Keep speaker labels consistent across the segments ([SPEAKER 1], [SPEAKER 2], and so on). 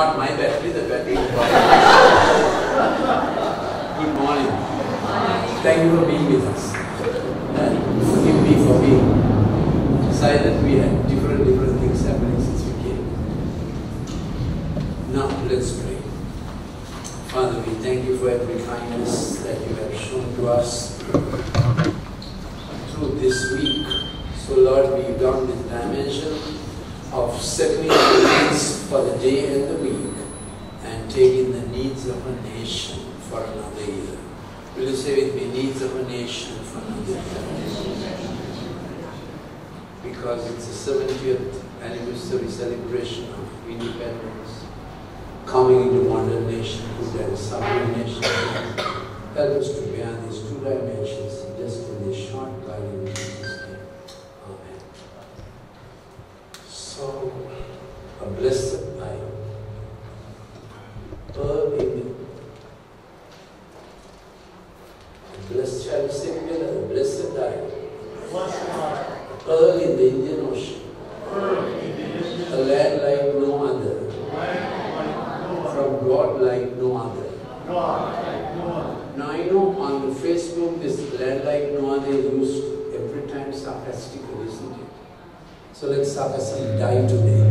[SPEAKER 1] Not my battery, the battery. Good morning. Thank you for being with us. And forgive me for being silent. We had different things happening since we came. Now let's pray. Father, we thank you for every kindness that you have shown to us through this week. So Lord, we've done this dimension of settling the needs for the day and the week and taking the needs of a nation for another year. Will you say with me, needs of a nation for another year? Because it's the 70th anniversary celebration of independence, coming into modern nationhood and subordination. Help us to bear these two dimensions just in this short while in Jesus' name. Amen. So, a blessed night. Blessed, shall we say together? A blessed night. Pearl in the Indian Ocean. A land like no other. From God like no other. Now I know on the Facebook this land like no other is used every time sarcastically, isn't it? So let sarcasm die today.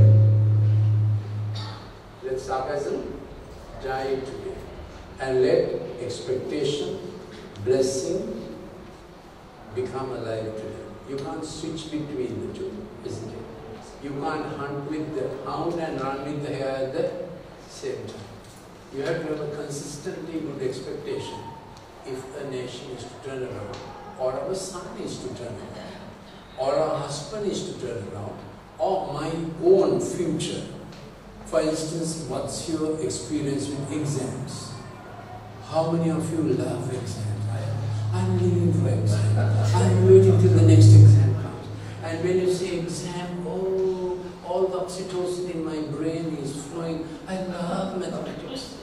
[SPEAKER 1] Let sarcasm die today. And let expectation, blessing become alive today. You can't switch between the two, isn't it? You can't hunt with the hound and run with the hare at the same time. You have to have a consistently good expectation if a nation is to turn around, or our son is to turn around, or our husband is to turn around, or my own future. For instance, what's your experience with exams? How many of you love exams? I'm living for exam. I'm waiting till the next exam comes. And when you say exam, oh, all the oxytocin in my brain is flowing. I love mathematics.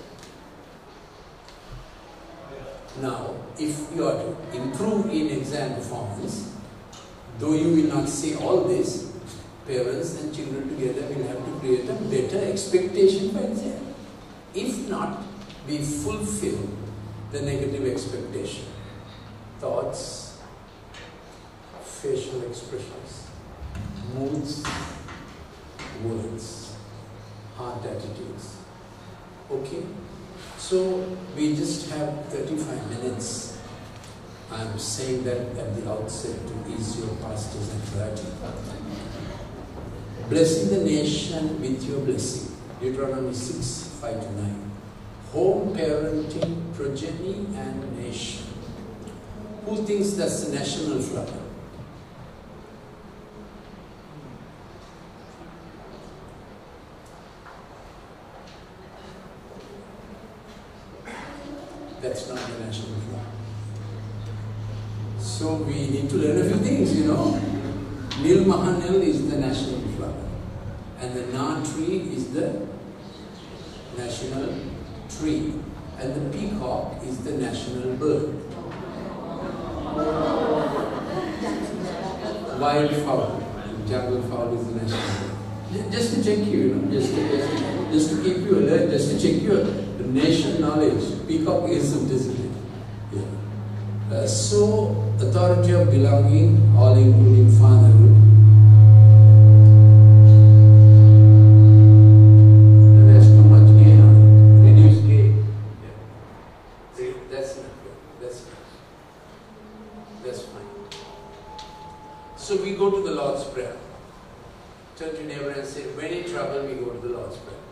[SPEAKER 1] Now, if you are to improve in exam performance, though you will not say all this, parents and children together will have to create a better expectation for exam. If not, we fulfill the negative expectation. Thoughts, facial expressions, moods, words, heart attitudes. Okay? So we just have 35 minutes. I'm saying that at the outset to ease your pastor's anxiety. Blessing the nation with your blessing. Deuteronomy 6, 5-9. Home, parenting, progeny, and nation. Who thinks that's the national flower? That's not the national flower. So we need to learn a few things, you know. Nil Mahanil is the national flower. And the Na tree is the national tree. And the peacock is the national bird. Wildfowl, jungle fowl is the national bird. Just to check you, just to keep you alert, just to check your nation knowledge. Peacock isn't, isn't it? Yeah. So, authority of belonging, all including fatherhood. There's too much gain on it. Reduce gain. Yeah. See, that's not good. That's fine. So we go to the Lord's Prayer. Turn to your neighbor and say, when in trouble, we go to the Lord's Prayer.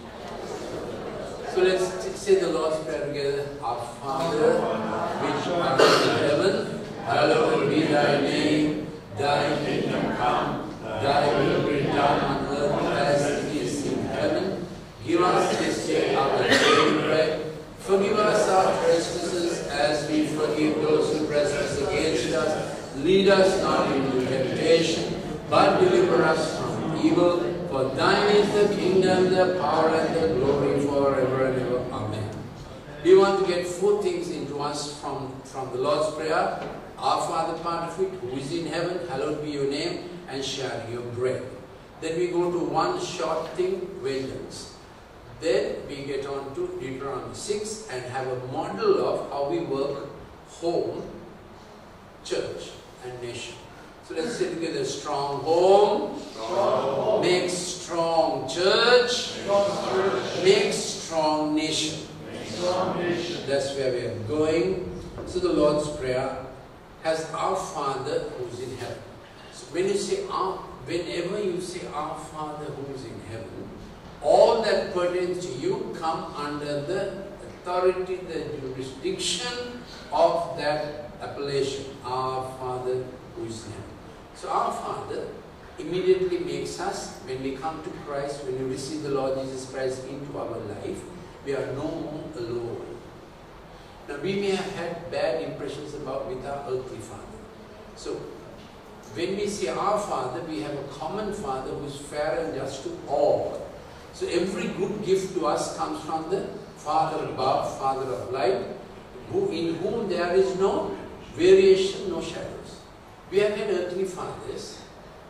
[SPEAKER 1] So let's say the Lord's Prayer together. Our Father, which art in heaven, hallowed be thy name. Thy kingdom come, thy will be done on earth as it is in heaven. Give us this day our daily bread. Forgive us our trespasses as we forgive those who trespass against us. Lead us not into temptation, but deliver us from evil. For thine is the kingdom, the power, and the glory forever and ever. Amen. We want to get 4 things into us from the Lord's Prayer. Our Father part of it, who is in heaven, hallowed be your name, and sharing your bread. Then we go to one short thing, vengeance. Then we get on to Deuteronomy 6 and have a model of how we work home, church and nation. So let's say together, strong home, makes strong church, makes strong nation. That's where we are going. So the Lord's Prayer has our Father who's in heaven. So when you say whenever you say our Father who's in heaven, all that pertains to you come under the authority, the jurisdiction of that appellation, our Father who is in heaven. So our Father immediately makes us, when we come to Christ, when we receive the Lord Jesus Christ into our life, we are no more alone. Now we may have had bad impressions with our earthly father. So when we say our Father, we have a common Father who is fair and just to all. So every good gift to us comes from the Father above, Father of light, in whom there is no variation, no shadows. We have had earthly fathers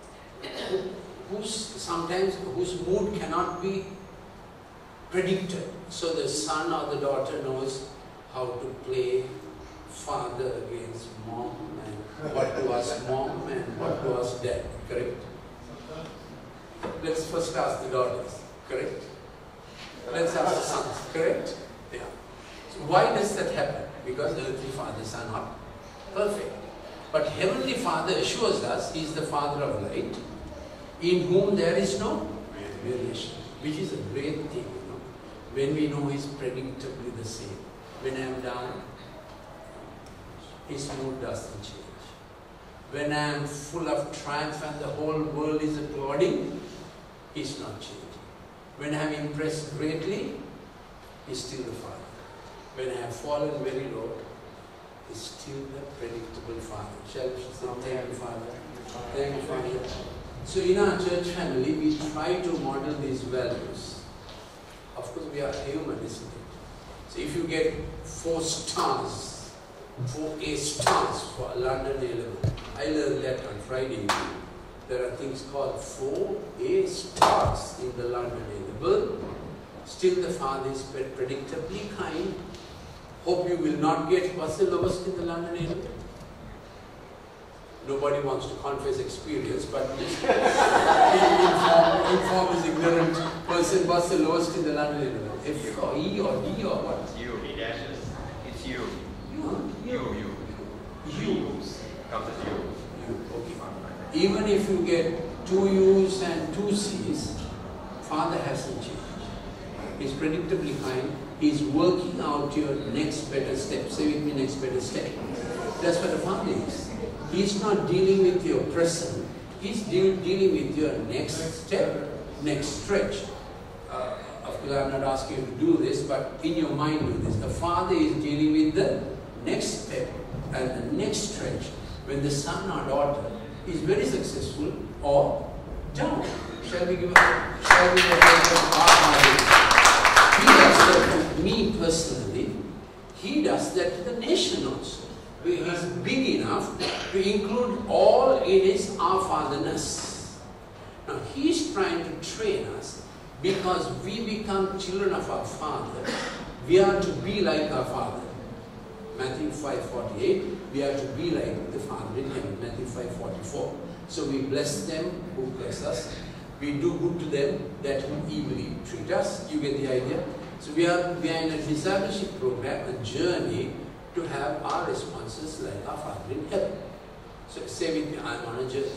[SPEAKER 1] whose mood cannot be predicted. So the son or the daughter knows how to play father against mom, and what to ask mom and what to ask dad, correct? Let's first ask the daughters, correct? Let's ask the sons, correct? Yeah. So why does that happen? Because earthly fathers are not perfect. But Heavenly Father assures us He is the Father of light, in whom there is no variation, which is a great thing, you know, when we know He is predictably the same. When I am down, His mood doesn't change. When I am full of triumph and the whole world is applauding, He's not changing. When I am impressed greatly, He's still the Father. When I have fallen very low, He's still the predictable Father. Shall we say, thank you, Father. Thank you, Father. So in our church family, we try to model these values. Of course, we are human, isn't it? So if you get 4 stars, 4 A stars for London A-level, I learned that on Friday evening. There are things called 4 A stars in the London A-level. Still the Father is predictably kind. Hope you will not get, what's the lowest in the London A-level? Nobody wants to confess experience, but inform this ignorant person, what's the lowest in the London A-level? F or E or D or what?
[SPEAKER 2] U. E dashes. It's U.
[SPEAKER 1] U.
[SPEAKER 2] Comes as U.
[SPEAKER 1] Okay. Even if you get 2 U's and 2 C's, Father hasn't changed. He's predictably kind. He's working out your next better step. Say with me, next better step. That's what the Father is. He's not dealing with your present. He's dealing with your next step, next stretch. Of course, I'm not asking you to do this, but in your mind do this. The Father is dealing with the next step and the next stretch. When the son or daughter is very successful or down. Shall we give a He does that to me personally. He does that to the nation also. He's big enough to include all in His Our Fatherness. Now He's trying to train us because we become children of our Father. We are to be like our Father. Matthew 5:48, we are to be like the Father in heaven. Matthew 5:44. So we bless them who curse us. We do good to them that who evilly treat us. You get the idea? So we are in a discipleship program, a journey to have our responses like our Father in heaven. So say with me, I am on a journey.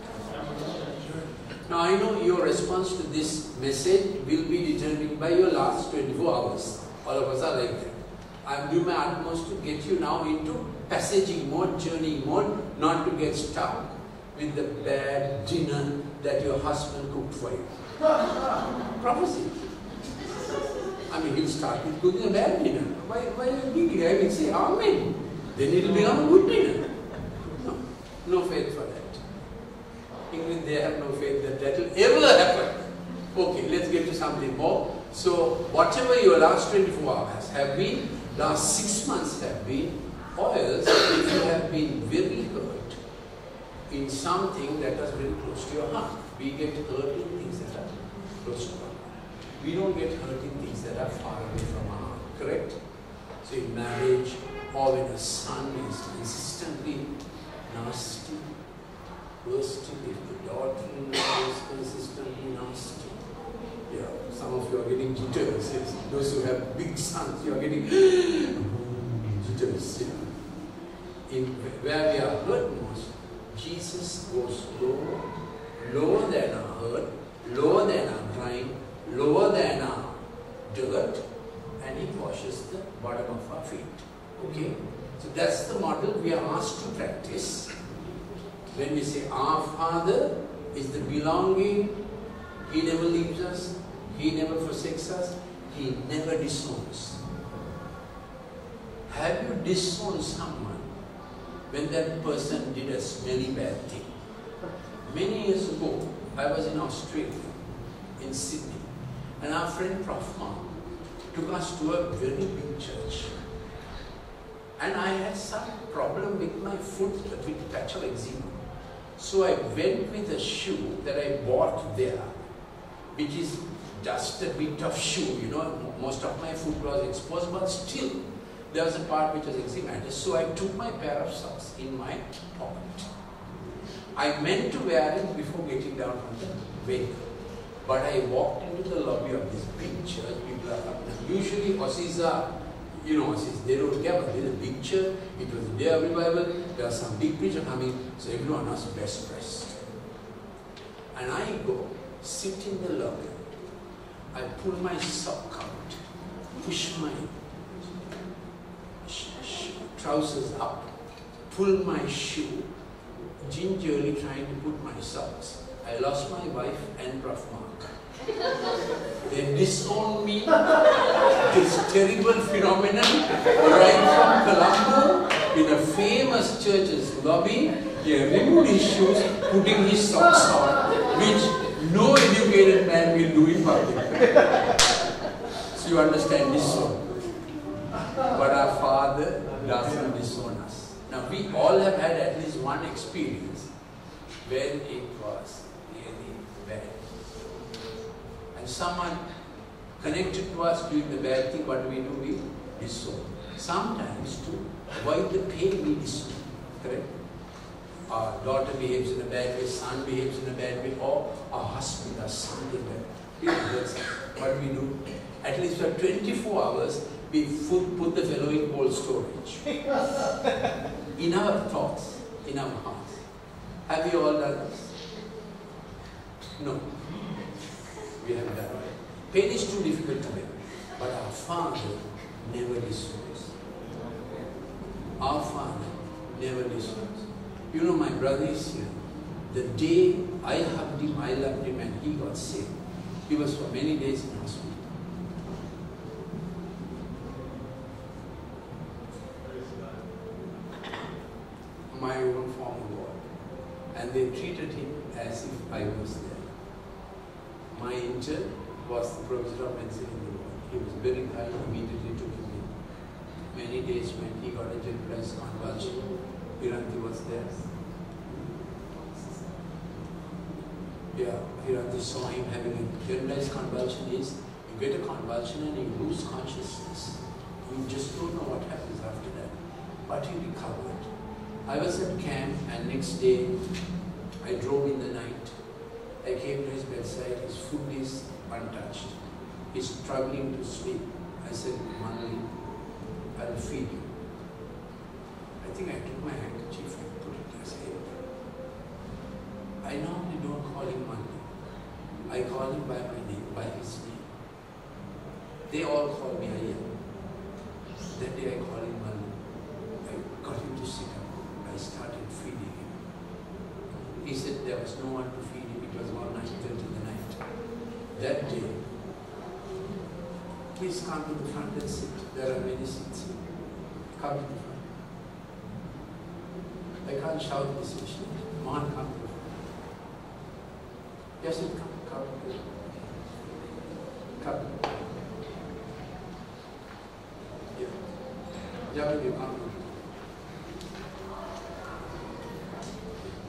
[SPEAKER 1] Now I know your response to this message will be determined by your last 24 hours. All of us are like that. I am doing my utmost to get you now into passaging mode, journeying mode, not to get stuck with the bad dinner that your husband cooked for you. Prophecy. I mean, he'll start with cooking a bad dinner. Why are you thinking? I will say, Amen. Then it will become a good dinner. No faith for that. Even they have no faith that that will ever happen. Okay, let's get to something more. So, whatever your last 24 hours have been, last 6 months have been, or else if you have been very hurt in something that was very close to your heart. We get hurt in things that are close to our heart. we don't get hurt in things that are far away from our heart, correct? So in marriage, or when a son is consistently nasty, bursting, if the daughter-in-law is consistently nasty, yeah, some of you are getting jitters. Yes. Those who have big sons, you are getting jitters. Yeah. Where we are hurt most, Jesus goes lower, lower than our hurt, lower than our crying, lower than our dirt, and He washes the bottom of our feet. Okay? So that's the model we are asked to practice. When we say our Father is the belonging, He never leaves us, He never forsakes us, He never disowns. Have you disowned someone when that person did a smelly bad thing? Many years ago, I was in Australia, in Sydney, and our friend Prof. Mark took us to a very big church. And I had some problem with my foot, a big patch of eczema. So I went with a shoe that I bought there, which is just a bit of shoe, you know, most of my foot was exposed, but still there was a part which was eczematic. So I took my pair of socks in my pocket. I meant to wear it before getting down from the vehicle. But I walked into the lobby of this big church. People are coming. Usually Aussies are, you know, Aussies, they don't care, but there's a big church. It was the day of revival. There was some big preacher coming, so everyone was best dressed. And I go, sit in the lobby. I pull my sock out, push my trousers up, pull my shoe, gingerly trying to put my socks. I lost my wife and Prof. Mark. They disowned me. This terrible phenomenon right from Colombo in a famous church's lobby. He removed his shoes, putting his socks on, which no educated man will do in public. So you understand disown. But our Father doesn't disown us. Now we all have had at least one experience when it was really bad. And someone connected to us doing the bad thing, what do? We disown. Sometimes to avoid the pain we disown. Correct? Our daughter behaves in a bad way, son behaves in a bad way, or our husband does something bad. What we do? At least for 24 hours, we put the fellow in cold storage. In our thoughts, in our hearts. Have you all done this? No. We have done it. Pain is too difficult to bear. But our Father never disowns. Our Father never disowns. You know, my brother is here. The day I hugged him, I loved him, and he got saved. He was for many days in hospital. My own form of God. And they treated him as if I was there. My intern was the professor of medicine in the world. He was very high, immediately took him in. Many days when he got a generalized convulsion, Hiranti was there. Yeah, Hiranti saw him having a generalized convulsion. Is you get a convulsion and you lose consciousness. You just don't know what happens after that. But he recovered. I was at camp, and next day I drove in the night. I came to his bedside. His food is untouched. He's struggling to sleep. I said, Manali, I'll feed you. I think I took my handkerchief and put it as a head. I normally don't call him Manali. I call him by my name, by his name. They all call me Ayya. That day I called him Manali. I got him to sit up. I started feeding him. He said there was no one to feed him. It was 1:30 in the night. That day, please come to the front and sit. There are many seats. Come to the front. I can't shout this issue. Mohan, come to the front. Yes, come. Come. Yeah. Javed, you come.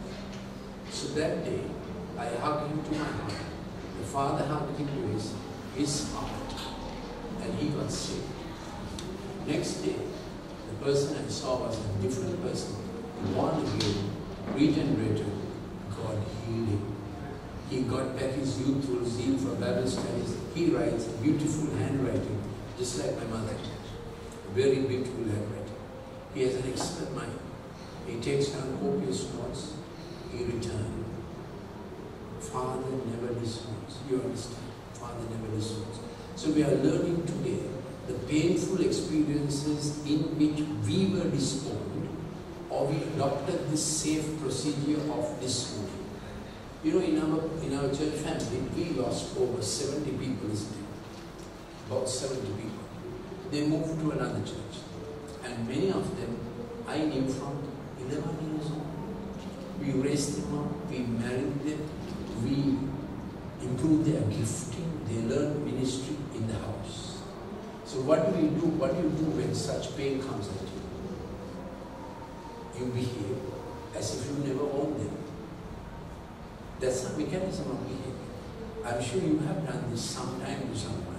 [SPEAKER 1] So that day, I hugged him to my heart. The Father hugged him to his. his heart, and he got saved. Next day, the person I saw was a different person, born again, regenerated. God healed him. He got back his youthful zeal for Bible studies. He writes beautiful handwriting, just like my mother. Very beautiful handwriting. He has an excellent mind. He takes down copious notes. He returned. Father never disowns. You understand? Father never disowns. So we are learning today the painful experiences in which we were disowned, or we adopted the safe procedure of disowning. You know, in our church family, we lost over 70 people this day. About 70 people. They moved to another church. And many of them I knew from 11 years old. We raised them up, we married them, we improved their gifting, they learned ministry in the house. So what do you do? What do you do when such pain comes at you? You behave as if you never owned them. That's the mechanism of behavior. I'm sure you have done this sometime to someone.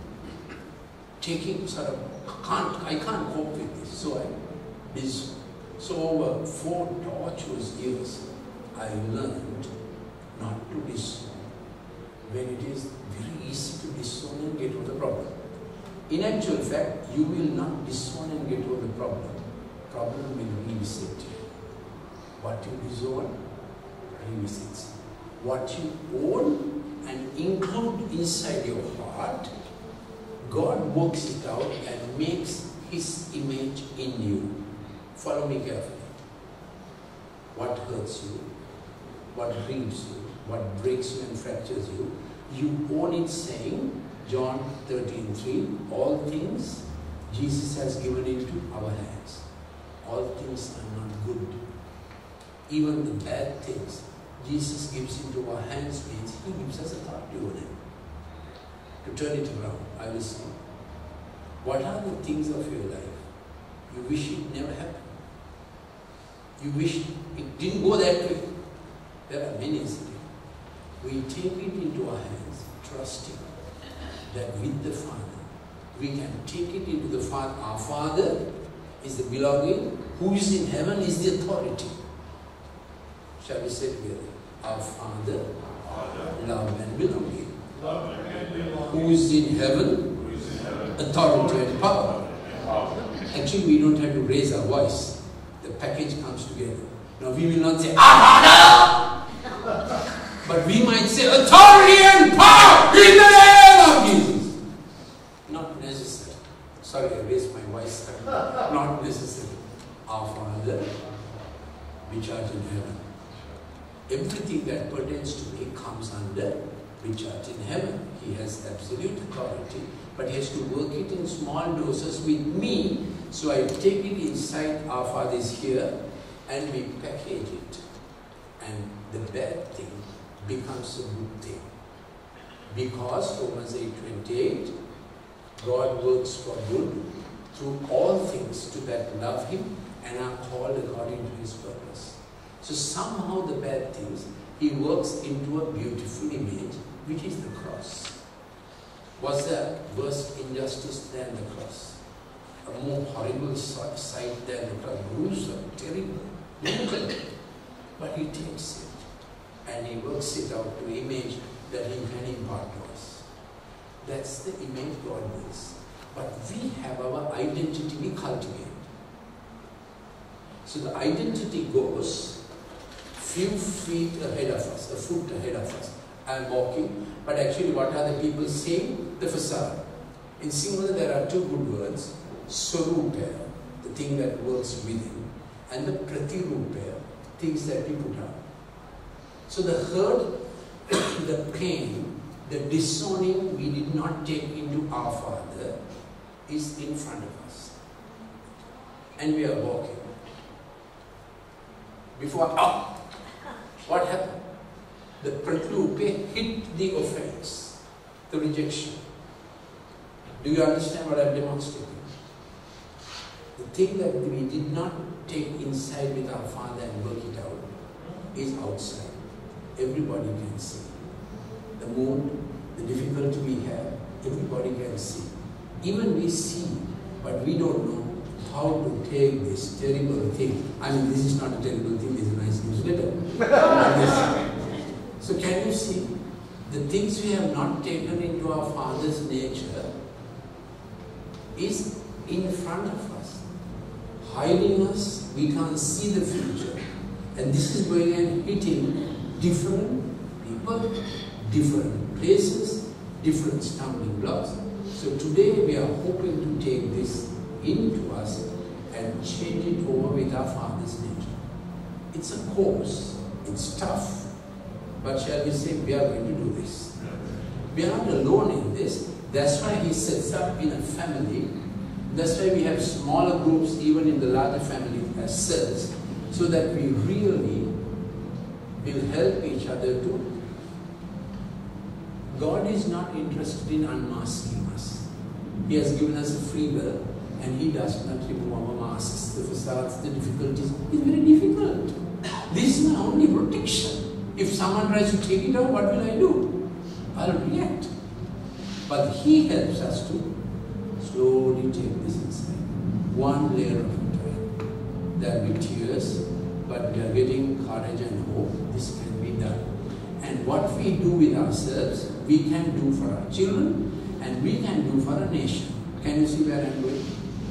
[SPEAKER 1] Taking sort of, I can't cope with this, so I disown. So over 4 tortuous years, I learned not to disown when it is very easy to disown and get over the problem. In actual fact, you will not disown and get over the problem. Problem will revisit you. What you disown, revisits. What you own and include inside your heart, God works it out and makes His image in you. Follow me carefully. What hurts you, what grieves you, what breaks you and fractures you, you own it, saying, John 13:3, all things Jesus has given into our hands. All things are not good. Even the bad things Jesus gives into our hands means He gives us authority over them. To turn it around, I will say, what are the things of your life you wish it never happened? You wish it didn't go that way. There are many incidents. We take it into our hands, trusting that with the Father, we can take it into the Father. Our Father is the belonging, who is in heaven is the authority. Shall we say together? Our Father, love and belonging. Who is in heaven, authority and power. Actually, we don't have to raise our voice. The package comes together. Now, we will not say, Our Father! But we might say, authority and power in the name of Jesus. Not necessary. Sorry, I raised my voice. Not necessary. Our Father, which art in heaven. Everything that pertains to me comes under which art in heaven. He has absolute authority, but He has to work it in small doses with me. So I take it inside. Our Father is here, and we package it. And the bad thing becomes a good thing. Because Romans 8:28, God works for good through all things to that love Him and are called according to His purpose. So somehow the bad things, He works into a beautiful image, which is the cross. Was there worse injustice than the cross? A more horrible sight than the cross? Gruesome, terrible, brutal. But He takes it and He works it out to image that He can impart to us. That's the image God makes. But we have our identity we cultivate. So the identity goes few feet ahead of us, a foot ahead of us. I'm walking, but actually what are the people saying? The facade. In Sinhala there are 2 good words, Swarupaya, the thing that works within, and the Pratirupaya, things that we put out. So the hurt, the pain, the disowning we did not take into our Father is in front of us. And we are walking. Before, what happened? The Pratrupe hit the offense, the rejection. Do you understand what I'm demonstrating? The thing that we did not take inside with our Father and work it out is outside. Everybody can see. The mood, the difficulty we have, everybody can see. Even we see, but we don't know how to take this terrible thing. I mean, this is not a terrible thing, this is a nice newsletter. So can you see, the things we have not taken into our Father's nature is in front of us, hiding us. We can't see the future. And this is going and hitting different people, different places, different stumbling blocks. So today we are hoping to take this into us and change it over with our Father's nature. It's a course, it's tough, but shall we say we are going to do this. We are not alone in this. That's why He sets up in a family. That's why we have smaller groups even in the larger family as cells, so that we really will help each other to. God is not interested in unmasking us. He has given us a free will, and He does not remove our masks, the facades, the difficulties. It's very difficult. This is my only protection. If someone tries to take it out, what will I do? I'll react. But He helps us to slowly take this inside. One layer of a time. There will be tears, but we are getting courage and hope. This can be done. And what we do with ourselves, we can do for our children, and we can do for a nation. Can you see where I'm going?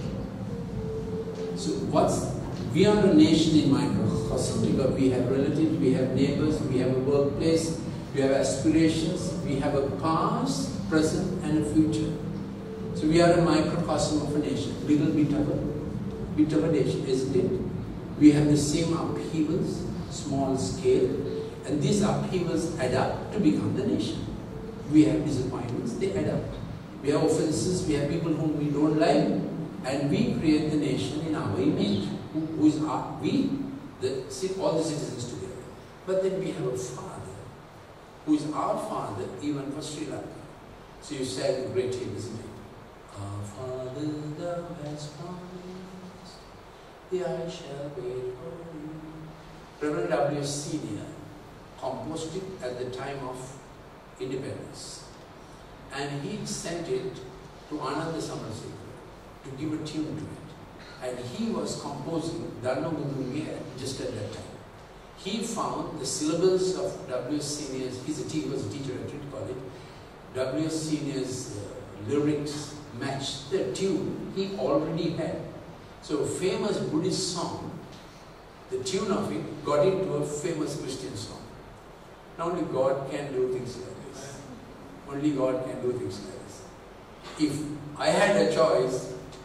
[SPEAKER 1] So we are a nation in microcosm, because we have relatives, we have neighbors, we have a workplace, we have aspirations, we have a past, present and a future. So we are a microcosm of a nation, little bit of a nation, isn't it? We have the same upheavals, small scale, and these upheavals add up to become the nation. We have disappointments, they add up. We have offenses, we have people whom we don't like, and we create the nation in our image. Who is all the citizens together. But then we have a Father, who is our Father even for Sri Lanka. So you sang a great hymn, isn't it? Our Father, thou hast promised, the eye shall wait for you. Reverend W. Senior composed it at the time of independence. And he sent it to Ananda Samarseka to give a tune to it. And he was composing Dharma Mudungiya just at that time. He found the syllables of W. Senior's, he was a teacher at Trinity College, W. Senior's lyrics matched the tune he already had. So a famous Buddhist song, the tune of it got into a famous Christian song. Not only God can do things like this. Only God can do things like this. If I had a choice,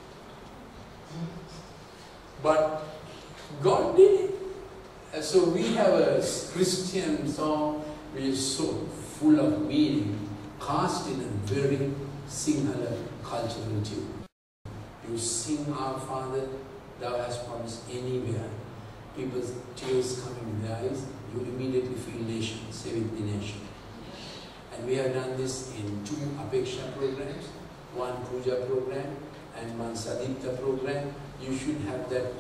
[SPEAKER 1] but God did it. And so we have a Christian song which is so full of meaning, cast in a very Sinhala cultural tune. You sing Our Father, Thou hast promised anywhere. People's tears coming in their eyes, you immediately feel nation, saving the nation. And we have done this in 2 Apeksha programs, 1 Puja program and 1 Sadipta program. You should have that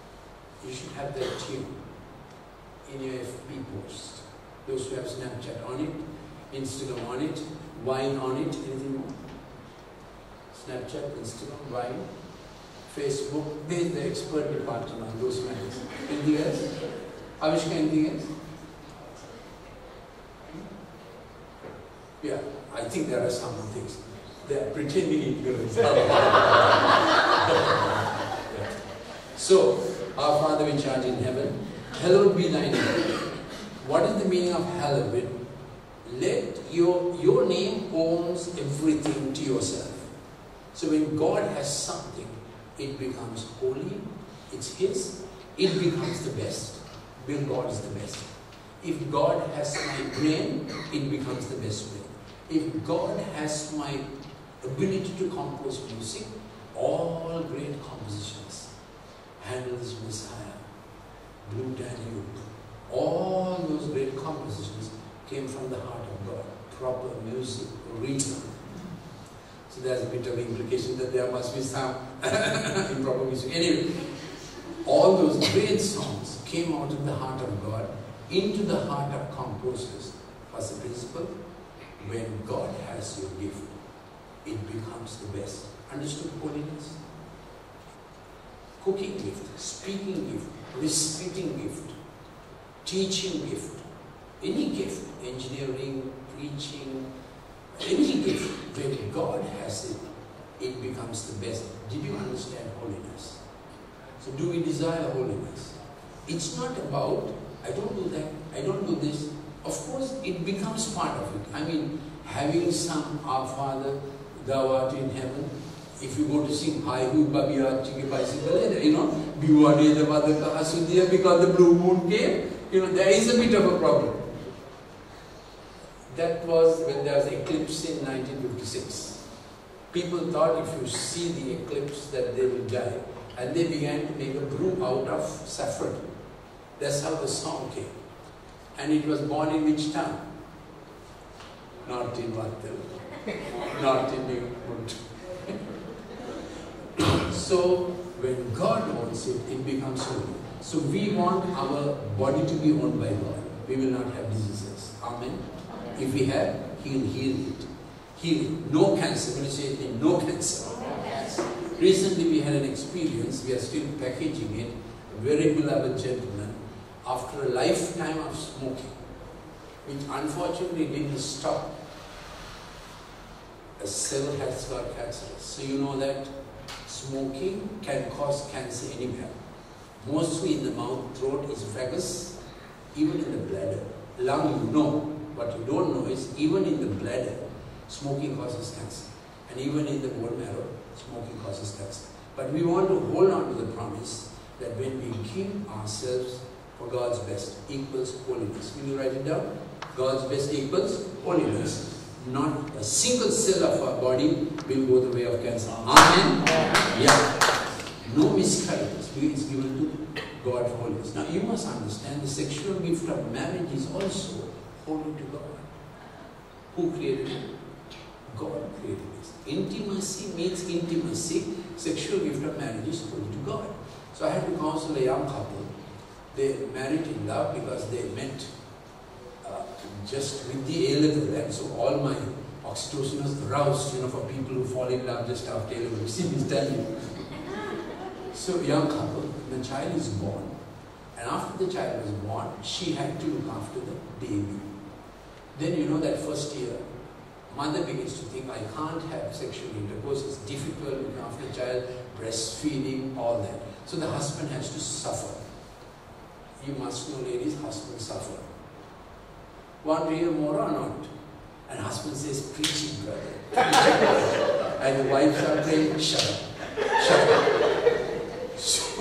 [SPEAKER 1] tune in your FB post. Those who have Snapchat on it, Instagram on it, Vine on it, anything more? Snapchat, Instagram, Vine, Facebook, there is the expert department on those matters. Anything else? Avishka, anything else? Yeah, I think there are some things. They are pretending ignorance. So, Our Father which art in heaven, hallowed be thy name. What is the meaning of hallowed? Let your name owns everything to yourself. So when God has something, it becomes holy, it's His, it becomes the best. When God is the best. If God has my brain, it becomes the best brain. If God has my ability to compose music, all great compositions, Handel's Messiah, Blue Danube, all those great compositions came from the heart of God. Proper music, rhythm. So there's a bit of implication that there must be some improper music. Anyway, all those great songs came out of the heart of God into the heart of composers. What's the principle? When God has your gift, it becomes the best. Understood holiness? Cooking gift, speaking gift, receiving gift, teaching gift, any gift, engineering, preaching, any gift, when God has it, it becomes the best. Did you understand holiness? So do we desire holiness? It's not about, I don't do that, I don't do this. Of course, it becomes part of it. I mean, having some Our Father, Thou art in heaven, if you go to sing Hai Hu Babiyat Chiki bicycle, you know, Biwane the Vadaka Asudiya, because the blue moon came, you know, there is a bit of a problem. That was when there was an eclipse in 1956. People thought if you see the eclipse that they will die. And they began to make a brew out of saffron. That's how the song came. And it was born in which town? Not in Vattal. Not in Newport. So, when God wants it, it becomes holy. So we want our body to be owned by God. We will not have diseases. Amen. If we have, He will heal it. Heal it. No cancer. When you say it, no cancer. Recently we had an experience, we are still packaging it, a very beloved gentleman, after a lifetime of smoking, which unfortunately didn't stop. A cell has got cancerous. So you know that smoking can cause cancer anywhere. Mostly in the mouth, throat, esophagus, even in the bladder. Lung, you know. What you don't know is, even in the bladder, smoking causes cancer. And even in the bone marrow, smoking causes cancer. But we want to hold on to the promise that when we give ourselves for God's best equals holiness. Will you write it down? God's best equals holiness. Not a single cell of our body will go the way of cancer. Amen? Yeah. No miscarriages. It's given to God for holiness. Now you must understand the sexual gift of marriage is also holy to God. Who created it? God created this. Intimacy means intimacy. Sexual gift of marriage is holy to God. So I had to counsel a young couple. They married in love because they met just with the A-level, and so all my oxytocin was aroused, you know, for people who fall in love just after A-level. You see me standing. So young couple, the child is born, and after the child was born, she had to look after the baby. Then you know that first year, mother begins to think, I can't have sexual intercourse, it's difficult looking after the child, breastfeeding, all that. So the husband has to suffer. You must know, ladies, husbands suffer. Want to hear more or not? And husband says, preach it, brother. And the wives are saying, shut up, shut up.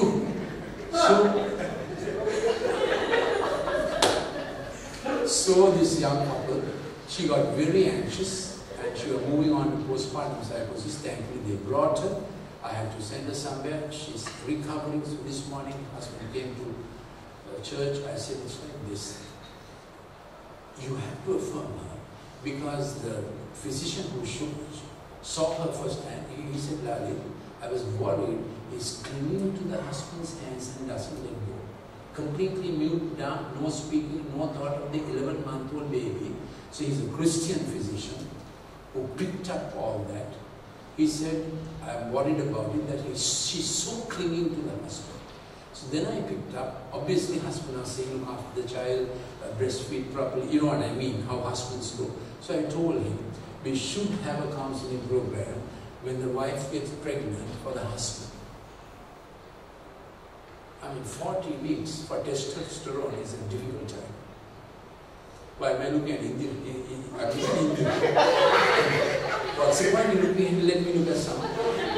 [SPEAKER 1] So this young couple, she got very anxious and she was moving on to postpartum psychosis. Thankfully they brought her. I had to send her somewhere. She's recovering. So this morning, husband came to church. I said, it's like this. You have to affirm her, because the physician who saw her first time, he said, Lali, I was worried. He's clinging to the husband's hands and doesn't let go. Completely mute, down, no speaking, no thought of the 11-month-old baby. So he's a Christian physician who picked up all that. He said, I'm worried about it, that she's so clinging to the husband. So then I picked up, obviously husband was saying, look after the child, breastfeed properly, you know what I mean, how husbands go. So I told him, we should have a counseling program when the wife gets pregnant for the husband. I mean, 40 weeks for testosterone is a difficult time. Why am I looking at Indian? I'm looking at Indian. What's the point in looking at? Let me look at some.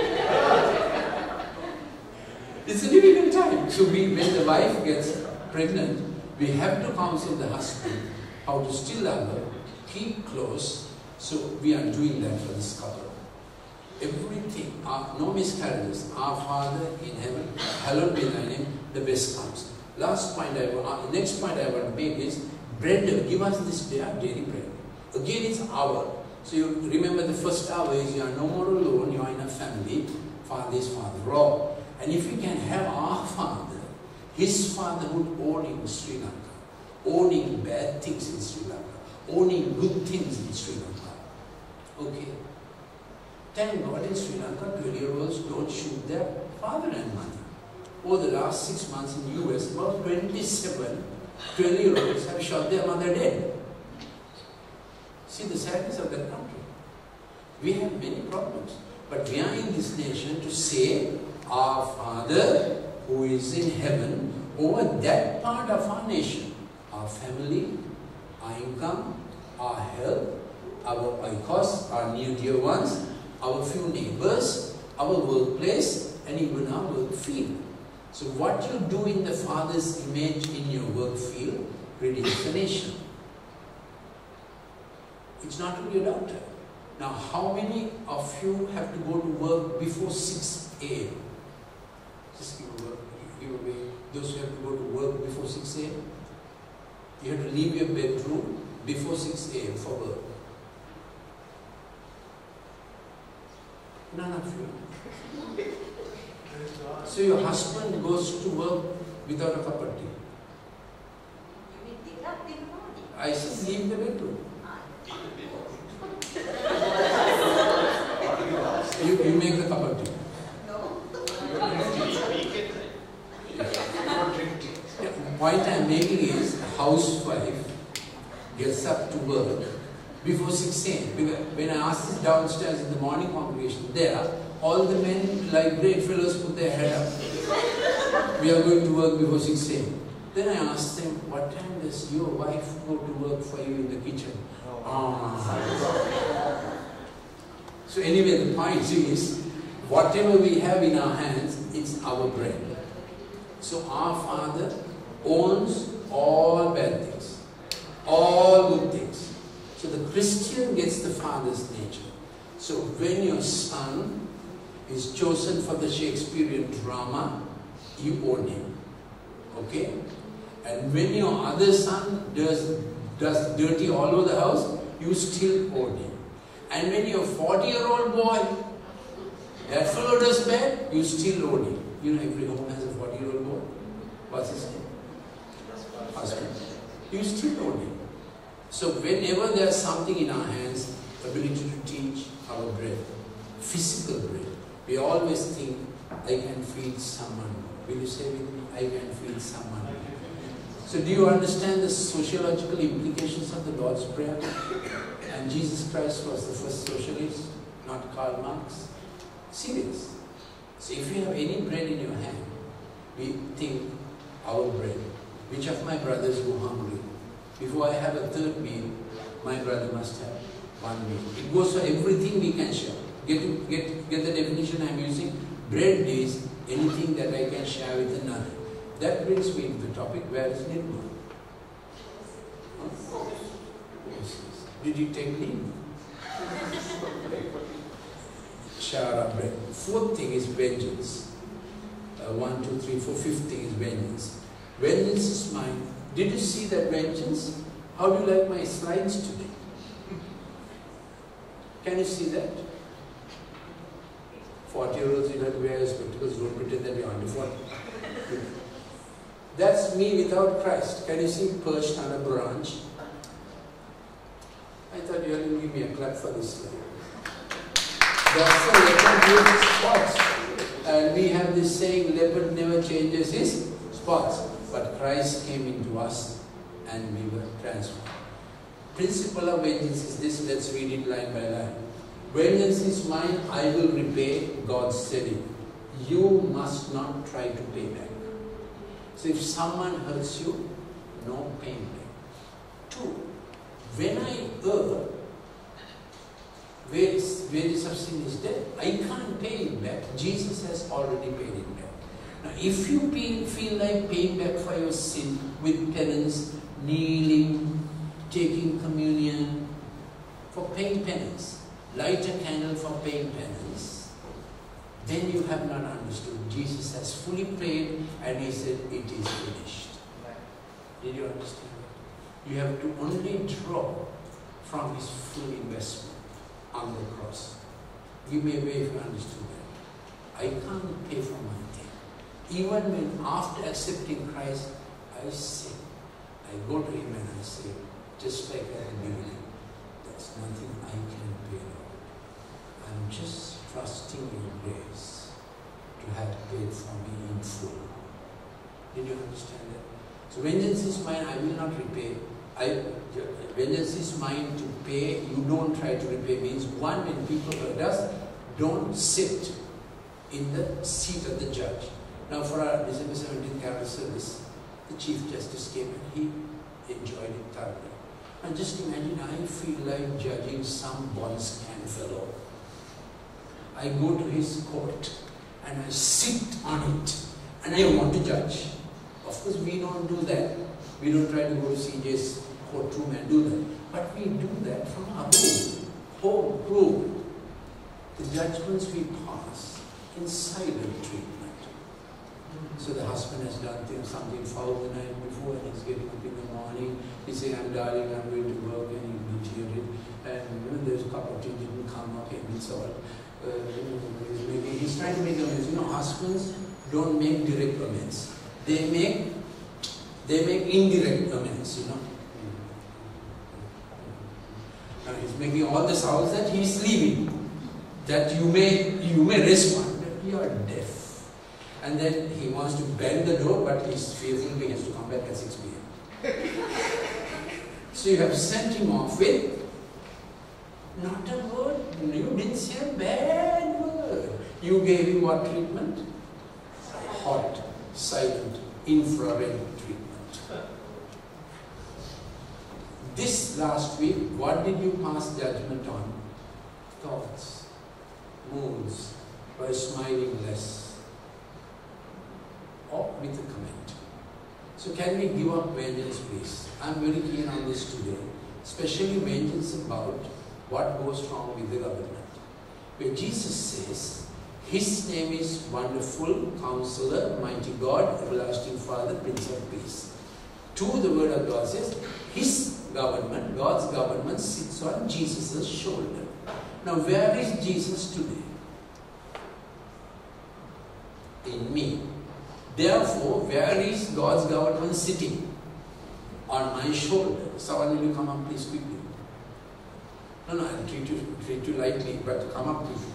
[SPEAKER 1] It's a difficult time. So when the wife gets pregnant, we have to counsel the husband how to still love her, keep close. So we are doing that for this couple. Everything, no miscarriages. Our Father in heaven, hallowed be thy name, the best comes. Next point I want to make is, bread, give us this day our daily bread. Again, it's our. So you remember the first hour is you are no more alone, you are in a family. Father is Father all. And if we can have our Father, His fatherhood owning Sri Lanka, owning bad things in Sri Lanka, owning good things in Sri Lanka. Okay. Thank God in Sri Lanka, 12-year-olds don't shoot their father and mother. Over the last 6 months in the US, about 27 12-year-olds have shot their mother dead. See the sadness of that country. We have many problems. But we are in this nation to say, our Father who is in heaven, over that part of our nation, our family, our income, our health, our oikos, our near dear ones, our few neighbors, our workplace, and even our work field. So what you do in the Father's image in your work field redeems the nation. It's not only a doctor. Now, how many of you have to go to work before 6 a.m.? Just give away those who have to go to work before 6 a.m. You have to leave your bedroom before 6 a.m. for work. None of you. So your husband goes to work without a cup of tea. I said leave the bedroom. You make the cup of tea. The point I'm making is a housewife gets up to work before 6 a.m. Because when I asked this downstairs in the morning congregation there, all the men like great fellows put their head up. We are going to work before 6 a.m. Then I asked them, what time does your wife go to work for you in the kitchen? So anyway, the point is, whatever we have in our hands, it's our bread. So our Father owns all bad things, all good things. So the Christian gets the Father's nature. So when your son is chosen for the Shakespearean drama, you own him. Okay? And when your other son does dirty all over the house, you still own him. And when your 40-year-old boy, that fellow does bad, you still own him. You know, every home has a 40-year-old boy. What's his name? Husband. You still own him. So whenever there's something in our hands, ability to teach, our bread, physical bread, we always think, I can feed someone. Will you say with me, I can feed someone? So do you understand the sociological implications of the Lord's Prayer? And Jesus Christ was the first socialist, not Karl Marx. Serious. So if you have any bread in your hand, we think, our bread. Which of my brothers go hungry? Before I have a third meal, my brother must have one meal. It goes for everything we can share. Get the definition I'm using? Bread is anything that I can share with another. That brings me to the topic, where is Nirma? Huh? Did you take leave? Share our bread. Fourth thing is vengeance. 1, 2, 3, 4. Fifth thing is vengeance. Vengeance is mine. Did you see that vengeance? How do you like my slides today? Can you see that? 40-year-olds, you have to wear spectacles, don't pretend that you're under 40. That's me without Christ. Can you see perched on a branch? I thought you were going to give me a clap for this slide. That's a leopard with spots. And we have this saying, leopard never changes his spots. But Christ came into us and we were transformed. Principle of vengeance is this, let's read it line by line. Vengeance is mine, I will repay, God said it. You must not try to pay back. So if someone hurts you, no pain back. 2, when I err, wages of sin is death. I can't pay it back. Jesus has already paid it back. Now, if you feel like paying back for your sin with penance, kneeling, taking communion, for paying penance, light a candle for paying penance, then you have not understood. Jesus has fully paid and he said, it is finished. Did you understand? You have to only draw from his full investment on the cross. Give me a way if you understood that. I can't pay for my thing. Even when after accepting Christ, I sin. I go to him and I say, just like at the beginning, there's nothing I can pay for. I'm just cannot repay. Vengeance is mine to pay. You don't try to repay means one, when people hurt us, don't sit in the seat of the judge. Now for our December 17th carol service, the Chief Justice came and he enjoyed it thoroughly. And just imagine, I feel like judging some Bonscan fellow. I go to his court and I sit on it and I want to judge. Of course, we don't do that. We don't try to go to CJ's courtroom and do that. But we do that from our home room. The judgments we pass in silent treatment. So the husband has done something foul the night before and he's getting up in the morning. He's saying, I'm darling, I'm going to work, and he'll be cheered. And there's a cup of tea didn't come, okay, it's all. He's trying to make amends. Husbands don't make direct amends. They make indirect amends, Now he's making all the sounds that he's leaving. That you may respond, but you are deaf. And then he wants to bend the door, but he's fearful he has to come back at 6 p.m. So you have sent him off with not a word. You didn't say a bad word. You gave him what treatment? Hot, silent, infrared treatment. This last week, what did you pass judgment on? Thoughts, moods, by smiling less, or with a comment. So can we give up vengeance, please? I'm very keen on this today, especially vengeance about what goes wrong with the government. Where Jesus says, His name is Wonderful Counselor, Mighty God, Everlasting Father, Prince of Peace. 2, the Word of God says, His government, God's government, sits on Jesus' shoulder. Now, where is Jesus today? In me. Therefore, where is God's government sitting? On my shoulder. Someone, will you come up, please, quickly? No, I'll treat you lightly, but come up, please.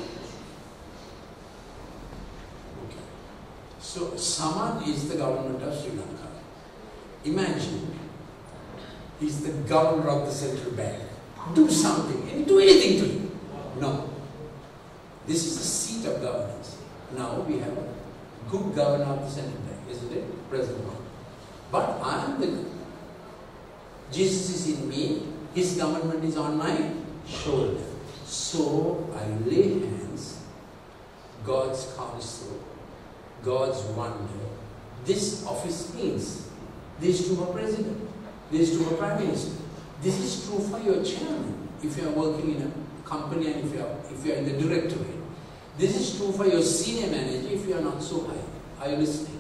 [SPEAKER 1] Okay. So, Saman is the government of Sri Lanka. Imagine, he's the governor of the central bank. Do something, and do anything to him. No. This is the seat of governance. Now we have a good governor of the central bank, isn't it? President Trump. But I am the Jesus is in me, His government is on my shoulder. So I lay hands, God's counsel, God's wonder. This office means these two are president, these two are prime minister. This is true for your chairman if you are working in a company and if you are in the directorate. This is true for your senior manager if you are not so high. Are you listening?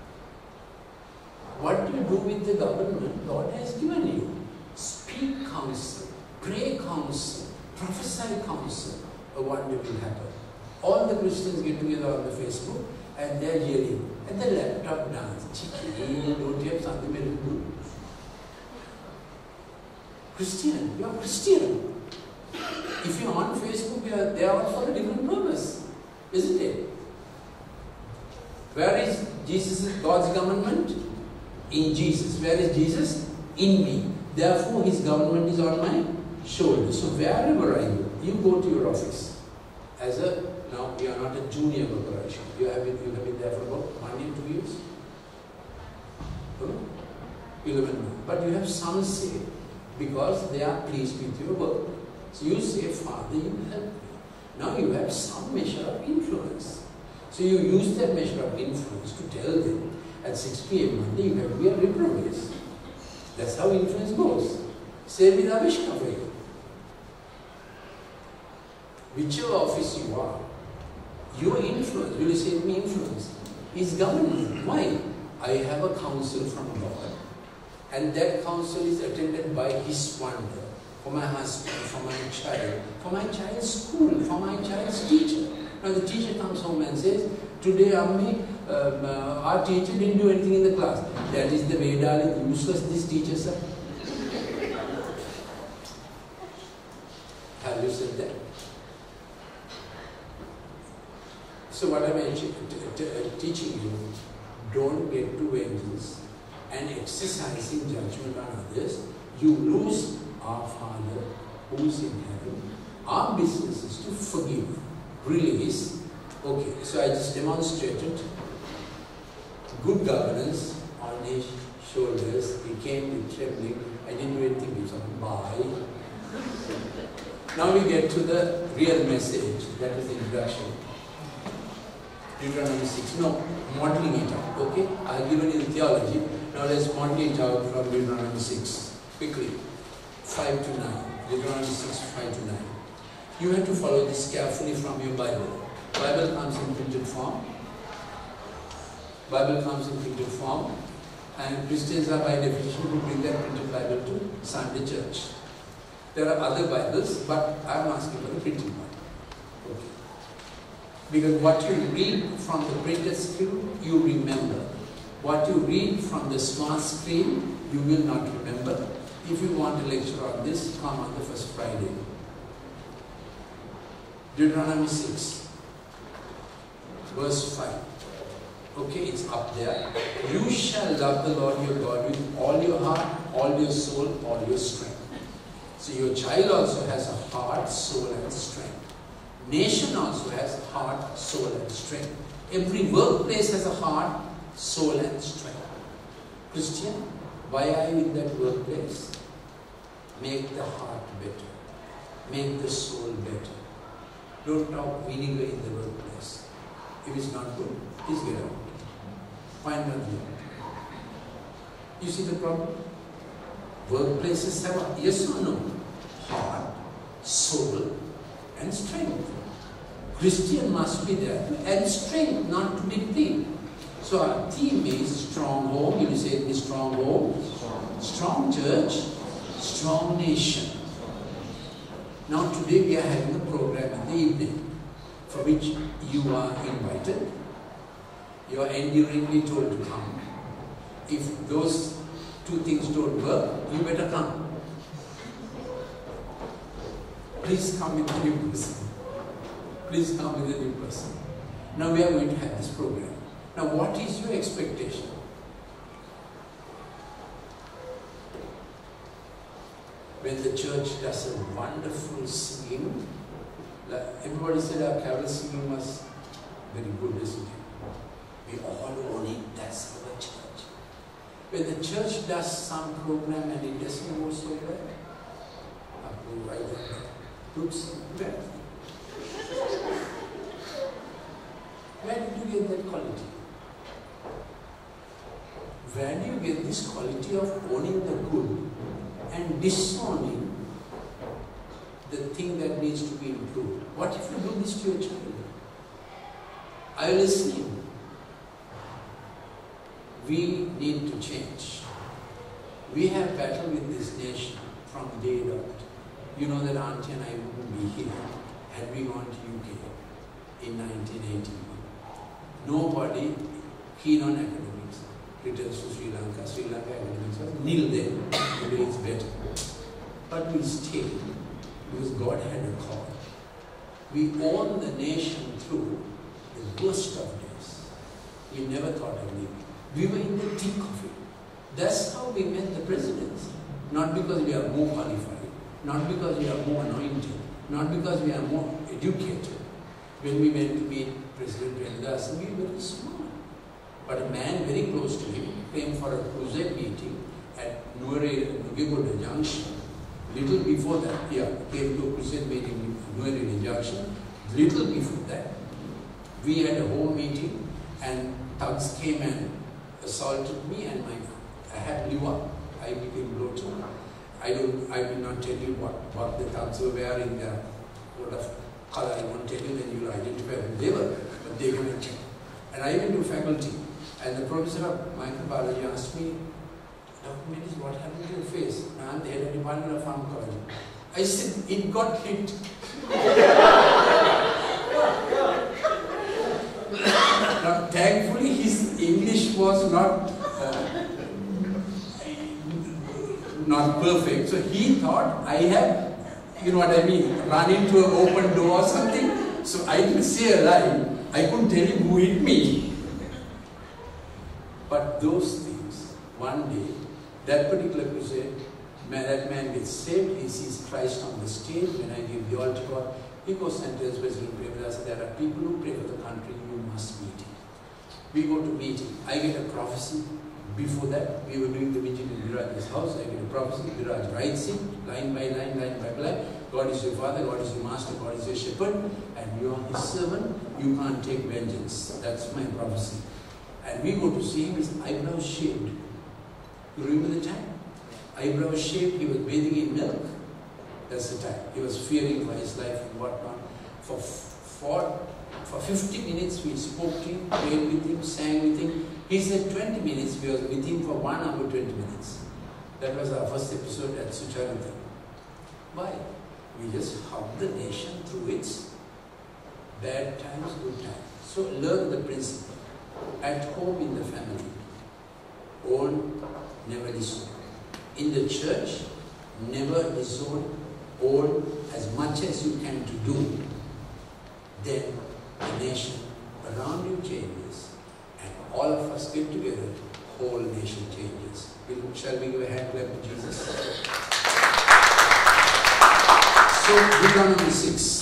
[SPEAKER 1] What do you do with the government God has given you? Speak counsel, pray counsel, prophesy counsel. A wonder will happen. All the Christians get together on the Facebook and they are yelling. And the laptop dance. Chicky, don't you have something very good? Christian, you are Christian. If you are on Facebook, they are all for a different purpose. Isn't it? Where is Jesus, God's government? In Jesus. Where is Jesus? In me. Therefore, His government is on my shoulder. So wherever I go, you go to your office. Now you are not a junior corporation. You have been there for about 1 year, 2 years. 11 months. But you have some say because they are pleased with your work. So you say, Father, you help me. Now you have some measure of influence. So you use that measure of influence to tell them at 6 p.m. Monday you have to be a reprobate. That's how influence goes. Same with Avishka. Whichever office you are, your influence, will you say me influence, is government. Why? I have a counsel from God. And that counsel is attended by His wonder. For my husband, for my child's school, for my child's teacher. Now the teacher comes home and says, today Ammi, our teacher didn't do anything in the class. That is the way, darling, useless these teachers are. Have you said that? So what am I teaching you? Don't get to vengeance. and exercising judgment on others, you lose our Father who is in heaven. Our business is to forgive, release. Okay, so I just demonstrated good governance on his shoulders. He came with trembling. I didn't do anything with him. Bye. Now we get to the real message, that is the introduction. Deuteronomy 6. No, modeling it out. Okay? I've given you the theology. Now let's model it out from Deuteronomy 6. Quickly. 5 to 9. Deuteronomy 6, 5 to 9. You have to follow this carefully from your Bible. Bible comes in printed form. Bible comes in printed form. And Christians are by definition who bring their printed Bible to Sunday church. There are other Bibles, but I'm asking for the printed one. Okay. Because what you read from the printed screen, you remember. What you read from the smart screen, you will not remember. If you want a lecture on this, come on the first Friday. Deuteronomy 6, verse 5. Okay, it's up there. You shall love the Lord your God with all your heart, all your soul, all your strength. So your child also has a heart, soul and strength. Nation also has heart, soul and strength. Every workplace has a heart, soul and strength. Christian, why are you in that workplace? Make the heart better. Make the soul better. Don't talk vinegar in the workplace. If it's not good, please get out. Find another job. You see the problem? Workplaces have a yes or no? Heart, soul, and strength. Christian must be there to add strength, not to deplete. So our theme is strong home. You say it is strong home, strong church, strong nation. Now today we are having a program in the evening for which you are invited. You are enduringly told to come. If those two things don't work, you better come. Please come with a new person. Please come with a new person. Now we are going to have this program. Now what is your expectation? When the church does a wonderful singing, like everybody said our carol singing was very good, isn't it? We all own it, that's our church. When the church does some program and it doesn't go so well, looks bad. Where did you get that quality? Where do you get this quality of owning the good and disowning the thing that needs to be improved? What if you do this to your child? Are you listening? We need to change. We have battled with this nation from day dot. You know that Auntie and I wouldn't be here had we gone to UK in 1981. Nobody keen on academics returns to Sri Lanka. Sri Lanka academics was nil then. Today it's better. But we stayed because God had a call. We owned the nation through the worst of days. We never thought of leaving. We were in the thick of it. That's how we met the presidents. Not because we are more qualified, not because we are more anointed, not because we are more educated. When we went to meet President Rendas, we were very smart. But a man very close to him came for a crusade meeting at Nugegoda Junction. Little before that, came to a crusade meeting in Nugegoda Junction. Little before that, we had a home meeting and thugs came and assaulted me and I had liver. I became bloated. I will not tell you what the thugs were wearing there. What of color I won't tell you, then you will identify who they were. But they were check. And I went to faculty and the professor of Michael Balaji asked me, Dr. Mendes, what happened to your face? And I'm the head of the Department of Pharmacology. I said, it got hit. Now, thankfully, his English was not perfect. So he thought I had, you know what I mean, run into an open door or something. So I didn't say a lie. I couldn't tell him who hit me. But those things one day, that particular crusade, that man gets saved, he sees Christ on the stage. When I give the altar call, he goes and tells President Premdas, there are people who pray for the country, you must meet him. We go to meet him. I get a prophecy. Before that, we were doing the meeting in Viraj's house. I get a prophecy. Viraj writes it, line by line, line by line. God is your father, God is your master, God is your shepherd, and you are his servant. You can't take vengeance. That's my prophecy. And we go to see him, his eyebrows shaved. You remember the time? Eyebrows shaved, he was bathing in milk. That's the time. He was fearing for his life and whatnot. For 50 minutes we spoke to him, prayed with him, sang with him. He said 20 minutes, we were with him for 1 hour 20 minutes. That was our first episode at Sucharanthi. Why? We just helped the nation through its bad times, good times. So learn the principle. At home in the family, old, never disown. In the church, never disown, old as much as you can to do. Then the nation around you changes and all of us get together, whole nation changes. Shall we give a hand clap to Jesus? So, Deuteronomy 6.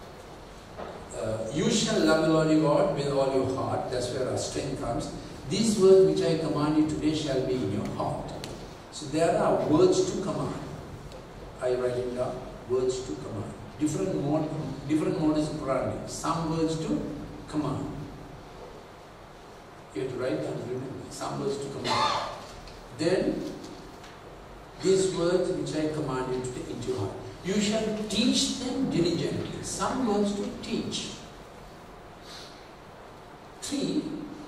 [SPEAKER 1] You shall love the Lord your God with all your heart. That's where our strength comes. These words which I command you today shall be in your heart. So there are words to command. I write it down. Words to command. Different mode is Quranic. Some words to command. You have to write down, remember. Some words to command. Then, these words which I command you today into your heart. You shall teach them diligently. Some words to teach. 3,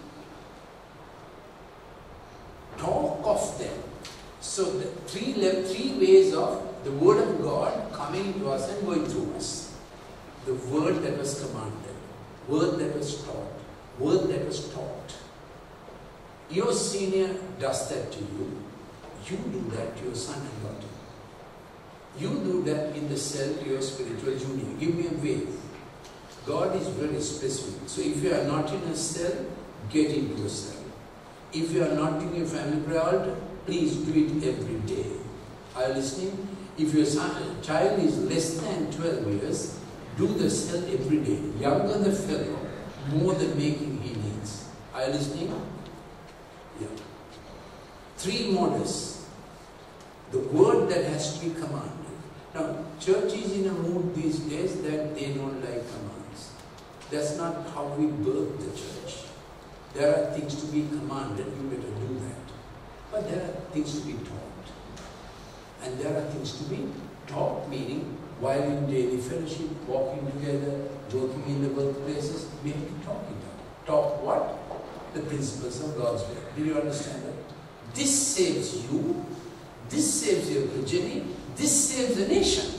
[SPEAKER 1] talk of them. So the three ways of the word of God coming to us and going through us. The word that was commanded, word that was taught, word that was taught. Your senior does that to you. You do that to your son and daughter. You do that in the cell to your spiritual junior. Give me a wave. God is very specific. So if you are not in a cell, get into a cell. If you are not in your family prayer altar, please do it every day. Are you listening? If your child is less than 12 years, do the cell every day. Younger the fellow, more the making he needs. Are you listening? Yeah. 3 modus. The word that has to be commanded. Now, church is in a mood these days that they don't like commands. That's not how we birth the church. There are things to be commanded, you better do that. But there are things to be taught. And there are things to be taught, meaning while in daily fellowship, walking together, working in the workplaces, we have to talk it out. Talk what? The principles of God's will. Did you understand that? This saves you, this saves your progeny, this saves the nation.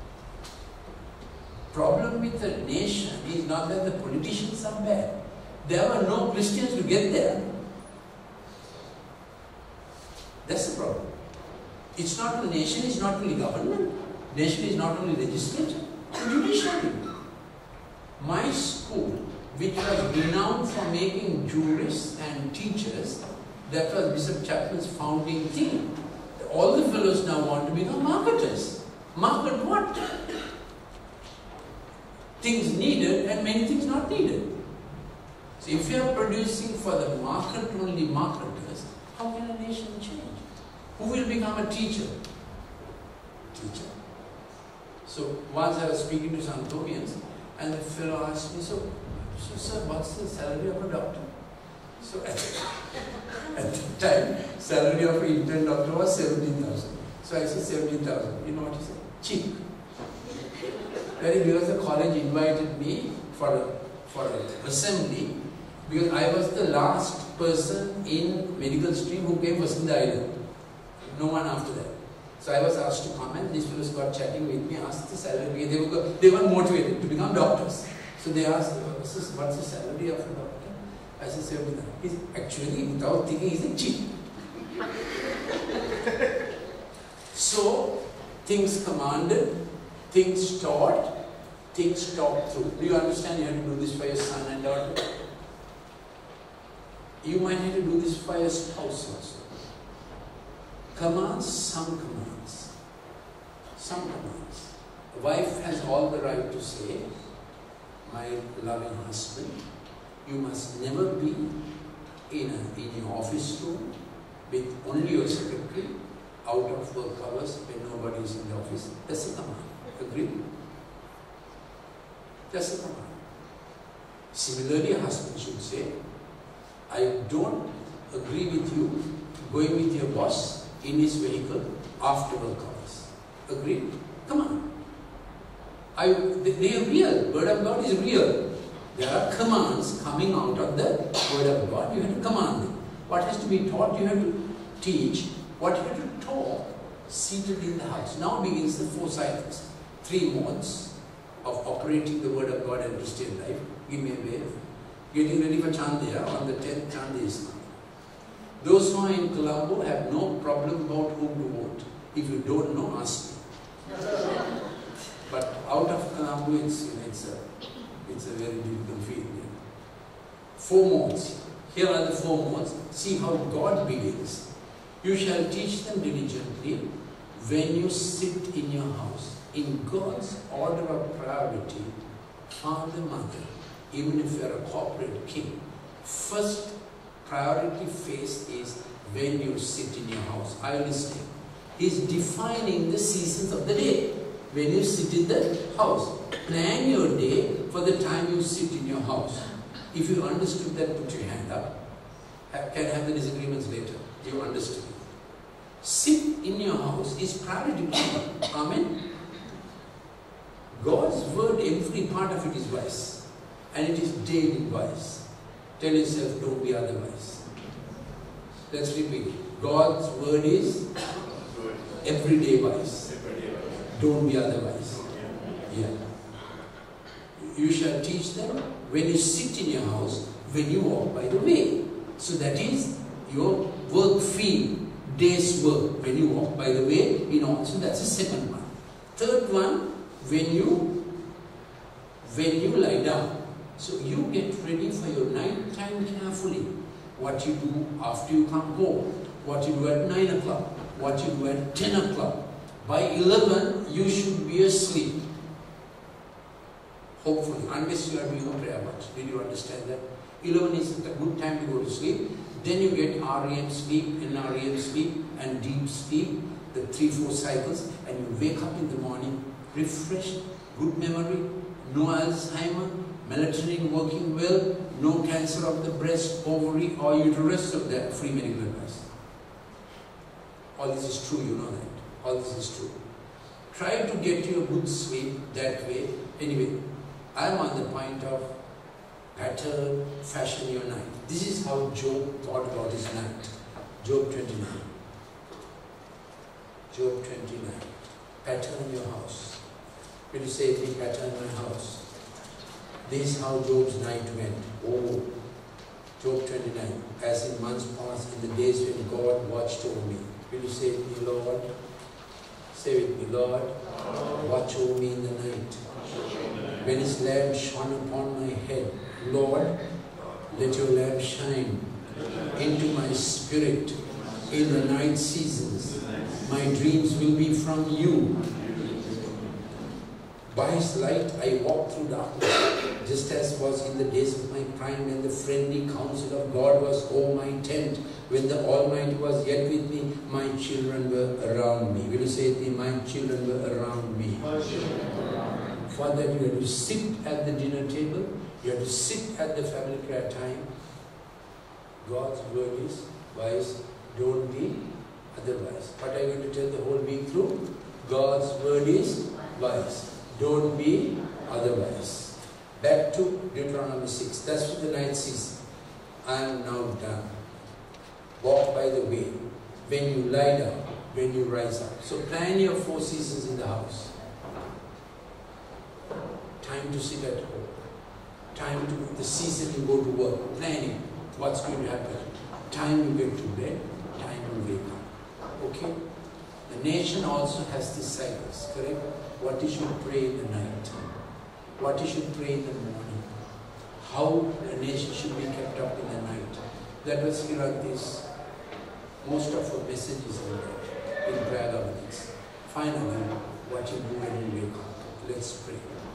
[SPEAKER 1] Problem with the nation is not that the politicians are bad. There were no Christians to get there. That's the problem. It's not the nation, is not only government. Nation is not only legislature, it's judiciary. My school, which was renowned for making jurists and teachers, that was Bishop Chapman's founding theme. All the fellows now want to become marketers. Market what? Things needed and many things not needed. So if you are producing for the market only marketers, how can a nation change? Who will become a teacher? Teacher. So once I was speaking to some Thomians, and the fellow asked me, so sir, what's the salary of a doctor? So at the time, salary of an intern doctor was 17,000. So I said 17,000. You know what he said? Cheap. Then because the college invited me for an assembly, because I was the last person in medical stream who came first in the island. No one after that. So I was asked to come, and these fellows got chatting with me, asked the salary. They were motivated to become doctors. So they asked, what's the salary of a doctor? I said 70,000. He's actually, without thinking, he's a cheap. So, things commanded, things taught, things talked through. Do you understand? You have to do this for your son and daughter. You might have to do this for your spouse also. Commands, some commands. Some commands. A wife has all the right to say, my loving husband, you must never be in your office room with only your secretary, out of work hours when nobody is in the office. That's a command. Agree? That's a command. Similarly, a husband should say, I don't agree with you going with your boss in his vehicle after work hours. Agree? Come on. They are real. Word of God is real. There are commands coming out of the Word of God. You have to command them. What has to be taught, you have to teach. What you have to talk, seated in the house. Now begins the 4 cycles. 3 modes of operating the Word of God and Christian life. Give me a wave. Getting ready for Chandya. On the 10th, Chandya is coming. Those who are in Colombo have no problem about whom to vote. If you don't know, ask me. But out of Colombo, it's a very difficult field. 4 modes. Here are the 4 modes. See how God begins. You shall teach them diligently when you sit in your house. In God's order of priority, father, mother, even if you are a corporate king, first priority phase is when you sit in your house. Are you listening? He's defining the seasons of the day. When you sit in the house, plan your day for the time you sit in your house. If you understood that, put your hand up. Can have the disagreements later. You understood. Sit in your house is priority. Amen. God's word, every part of it is wise. And it is daily wise. Tell yourself, don't be otherwise. Let's repeat. God's word is everyday wise. Don't be otherwise. Yeah. You shall teach them when you sit in your house, when you walk by the way. So that is your work field, day's work, when you walk by the way. So that's the second one. Third one, when you lie down. So you get ready for your night time carefully. What you do after you come home. What you do at 9 o'clock. What you do at 10 o'clock. By 11, you should be asleep. Hopefully, unless you are doing a prayer watch. Did you understand that? 11 is a good time to go to sleep. Then you get REM sleep, NREM sleep, and deep sleep, the 3-4 cycles, and you wake up in the morning refreshed, good memory, no Alzheimer, melatonin working well, no cancer of the breast, ovary, or uterus, of that free medical advice. All this is true, you know that. All this is true. Try to get you a good sleep that way. Anyway, I am on the point of pattern, fashion your night. This is how Job thought about his night. Job 29. Job 29. Pattern your house. When you say, pattern my house. This is how Job's night went. Oh, Job 29. As in months past, in the days when God watched over me. Will you say with me, Lord? Say with me, Lord, watch over me in the night. When his lamp shone upon my head, Lord, let your lamp shine into my spirit in the night seasons. My dreams will be from you. By his light I walk through darkness, just as was in the days of my prime, when the friendly counsel of God was o'er my tent, when the Almighty was yet with me, my children were around me. Will you say it? My children were around me. For that you have to sit at the dinner table, you have to sit at the family prayer time. God's word is wise, don't be otherwise. What are you going to tell the whole week through? God's word is wise, don't be otherwise. Back to Deuteronomy 6. That's for the night season. I am now done. Walk by the way. When you lie down, when you rise up. So plan your 4 seasons in the house. Time to sit at home. Time to, the season you go to work. Planning. What's going to happen. Time you get to bed. Time you wake up. Okay? The nation also has these cycles, correct? What you should pray in the night. What you should pray in the morning. How the nation should be kept up in the night. That was here like this. Most of our messages are there. in prayer governance. Finally, what you do when you wake up. Let's pray.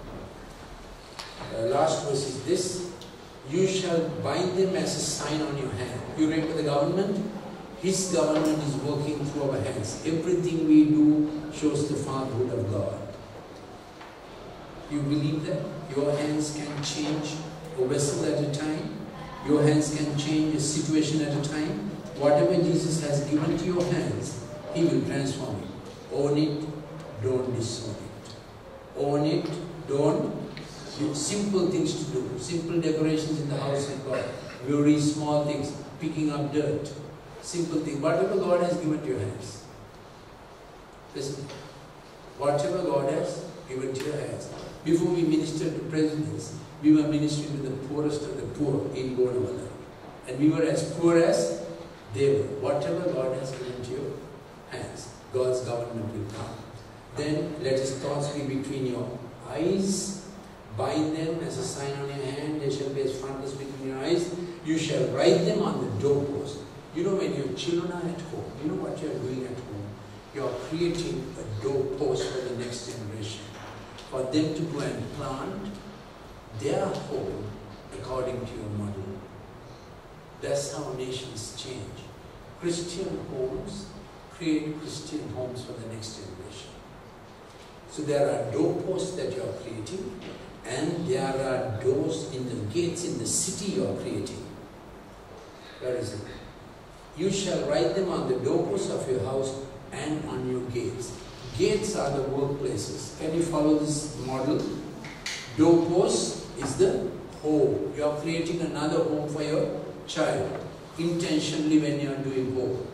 [SPEAKER 1] Last verse is this. You shall bind them as a sign on your hand. You remember the government? His government is working through our hands. Everything we do shows the fatherhood of God. You believe that? Your hands can change a vessel at a time. Your hands can change a situation at a time. Whatever Jesus has given to your hands, He will transform it. Own it, don't disown it. Own it, don't. Simple things to do. Simple decorations in the house of God. Very small things. Picking up dirt. Simple things. Whatever God has given to your hands. Listen. Whatever God has given to your hands. Before we ministered to presidents, we were ministering to the poorest of the poor in Gonavada. And we were as poor as they were. Whatever God has given to your hands, God's government will come. Then let His thoughts be between your eyes. Bind them as a sign on your hand. They shall be as frontlets between your eyes. You shall write them on the doorpost. You know, when your children are at home, you know what you are doing at home? You are creating a doorpost for the next generation. For them to go and plant their home according to your model. That's how nations change. Christian homes create Christian homes for the next generation. So there are doorposts that you are creating, and there are doors in the gates in the city you are creating. Where is it? You shall write them on the doorposts of your house and on your gates. Gates are the workplaces. Can you follow this model? Doorpost is the home. You are creating another home for your child intentionally when you are doing home.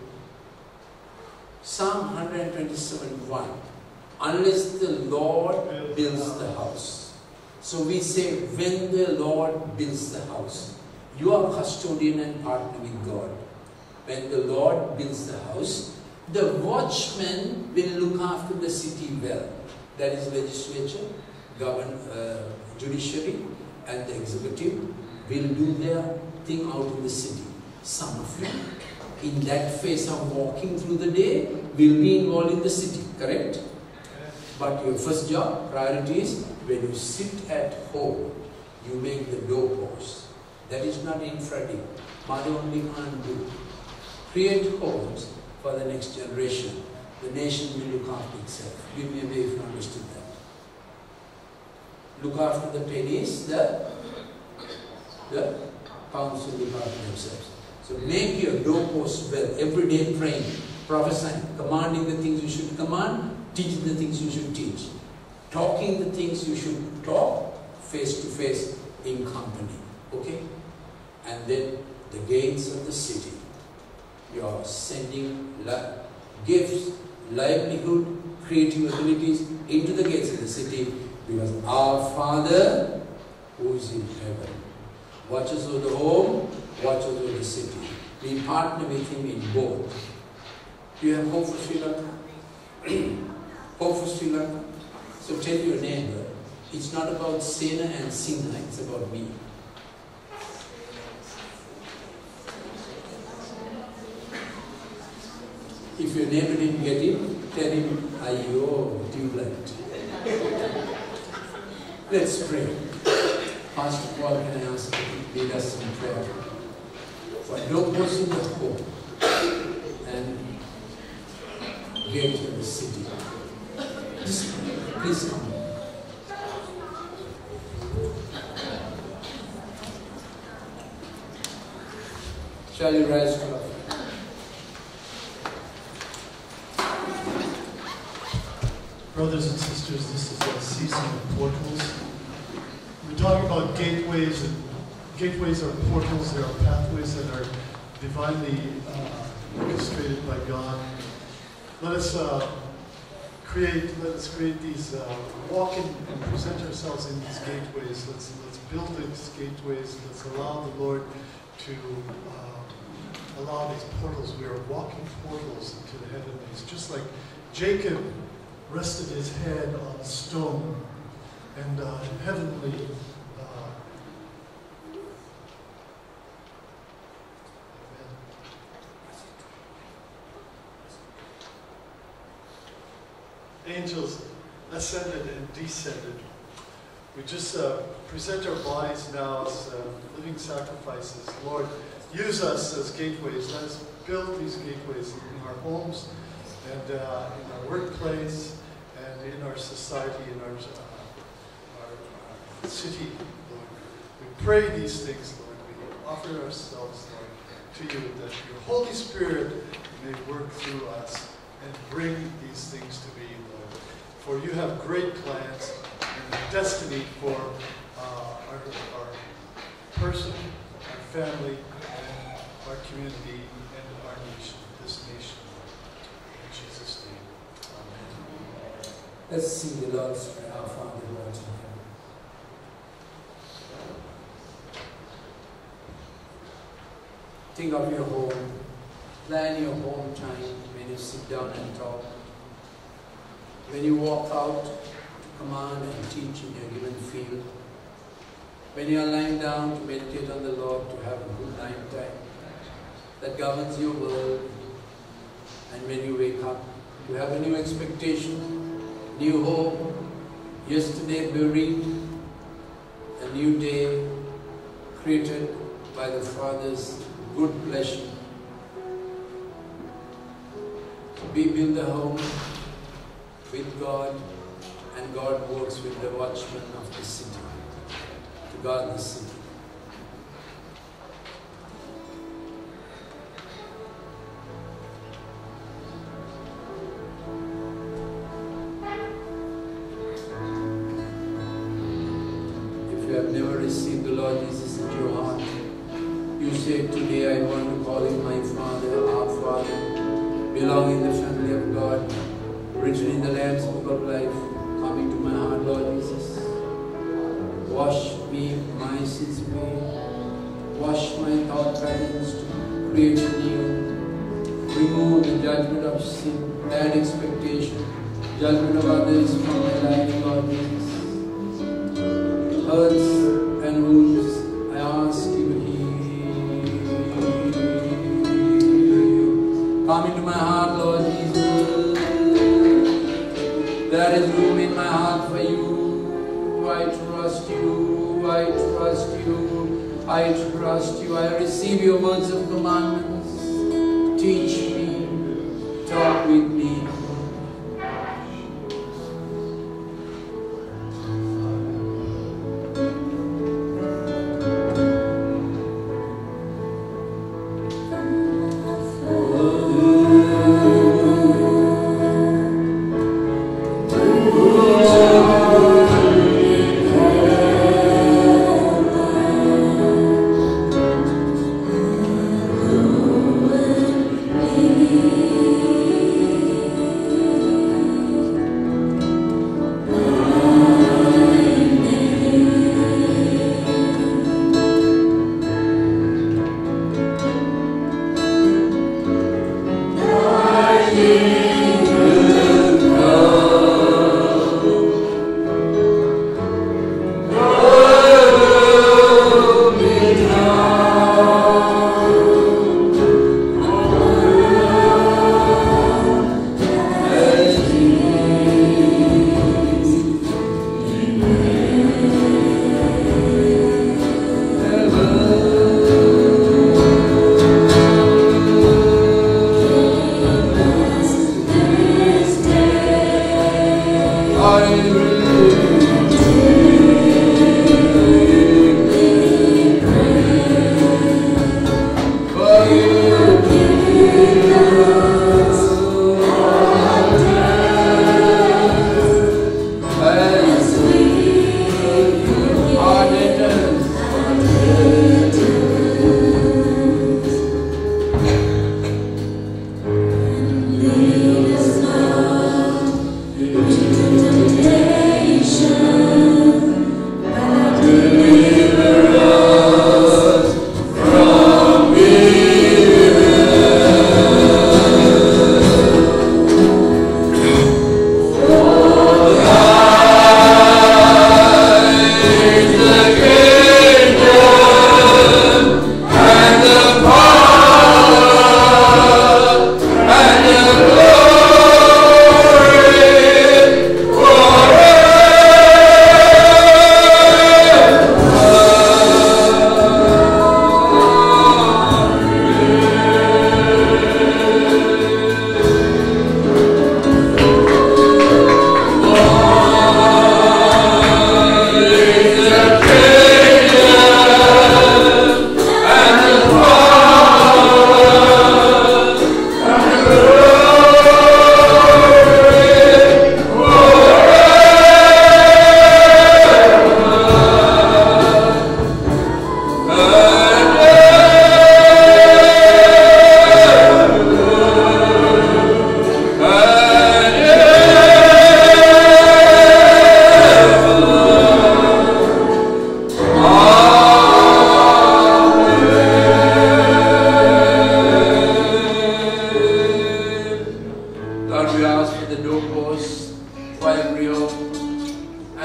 [SPEAKER 1] Psalm 127:1. Unless the Lord builds the house. So we say, when the Lord builds the house, you are custodian and partner with God. When the Lord builds the house, the watchman will look after the city well. That is legislature, judiciary, and the executive will do their thing out in the city. Some of you, in that phase of walking through the day, will be involved in the city, correct? But your first job, priority is, when you sit at home, you make the doorpost. That is not infra-dig. Mother only can't do. Create homes for the next generation. The nation will look after itself. Give me a way if you understood that. Look after the pennies, the pounds will look after themselves. So make your doorposts well. Every day praying, prophesying, commanding the things you should command, teaching the things you should teach. Talking the things you should talk face to face in company. Okay? And then the gates of the city. You are sending gifts, livelihood, creative abilities into the gates of the city, because our Father who is in heaven watches over the home, watches over the city. We partner with Him in both. Do you have hope for Sri Lanka? Hope for Sri Lanka? So tell your neighbor, it's not about Sena and Sinha, it's about me. If your neighbor didn't get it, tell him, Ayo, tube-light. Let's pray. Pastor Paul, can I ask you to lead us in prayer? For doorposts in the home and gate to the city. Please come. Shall you rise to our feet?
[SPEAKER 3] Brothers and sisters, this is a season of portals. We're talking about gateways, and gateways are portals. They are pathways that are divinely orchestrated by God. Let us create these, walk in and present ourselves in these gateways. Let's build these gateways. Let's allow the Lord to allow these portals. We are walking portals into the heavenlies, just like Jacob rested his head on a stone, and heavenly angels ascended and descended. We just present our bodies now as living sacrifices. Lord, use us as gateways. Let us build these gateways in our homes and in our workplace and in our society, in our city, Lord. We pray these things, Lord. We offer ourselves, Lord, to you, that your Holy Spirit may work through us and bring these things to be, Lord. For you have great plans and destiny for our person, our family, and our community, and our nation, this nation. In Jesus' name, amen.
[SPEAKER 1] Let's sing the Lord's Prayer, our Father who art in heaven. Think of your home. Plan your home time when you sit down and talk. When you walk out to command and teach in your given field. When you are lying down to meditate on the Lord, to have a good night time that governs your world. And when you wake up, you have a new expectation, new hope, yesterday buried, a new day created by the Father's good pleasure. We build a home with God, and God works with the watchmen of the city to guard the city. If you have never received the Lord Jesus into your heart, you say, today I want to call him my Father, our Father, belong in the family of God, written in the Lamb's Book of Life. Come into my heart, Lord Jesus. Wash me, my sins away. Wash my thought patterns to create anew. Remove the judgment of sin, bad expectation, judgment of others from my life, Lord Jesus. Hurts and wounds, I ask you to heal. Come into my heart, Lord Jesus. There is room in my heart for you. I trust you. I trust you. I trust you. I receive your words of commandments. Teach me. Talk with me.
[SPEAKER 4] Today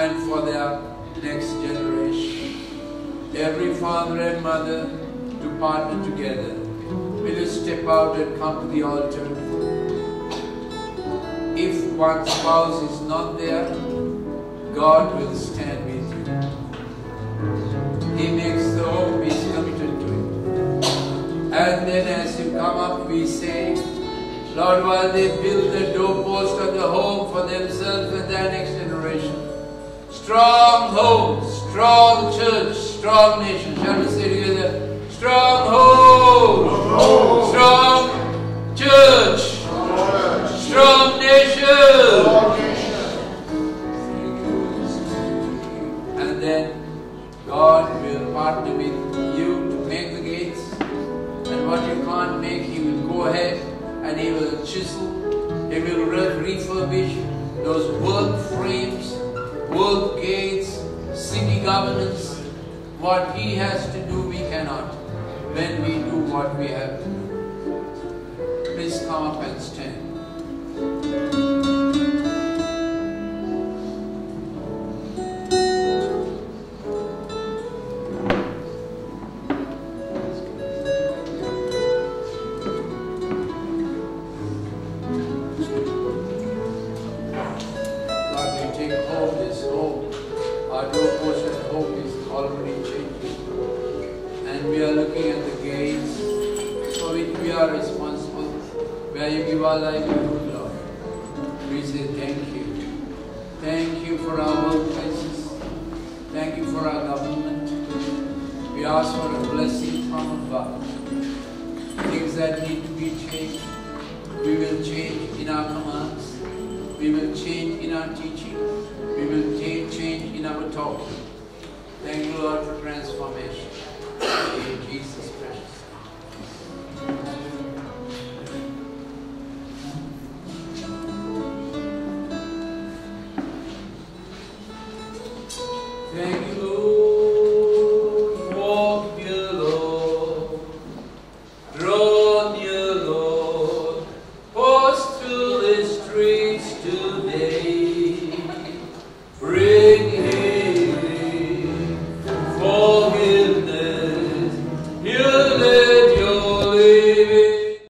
[SPEAKER 1] and for their next generation. Every father and mother to partner together. Will you step out and come to the altar? If one spouse is not there, God will stand with you. He makes the home, He is committed to it. And then as you come up, we say, Lord, while they build the doorpost of the home for themselves and their next generation, strong home, strong church, strong nation. Shall we say together? Strong home, strong church, strong nation. And then God will partner with you to make the gates. And what you can't make, He will go ahead and He will chisel. He will refurbish those work frames, work gates, city governance. What He has to do, we cannot. When we do what we have to do. Please come up and stand. Our livelihood, Lord. We say thank you. Thank you for our workplaces. Thank you for our government. We ask for a blessing from above. Things that need to be changed, we will change in our commands. We will change in our teaching. We will change in our talking. Thank you, Lord, for transformation. In Jesus' precious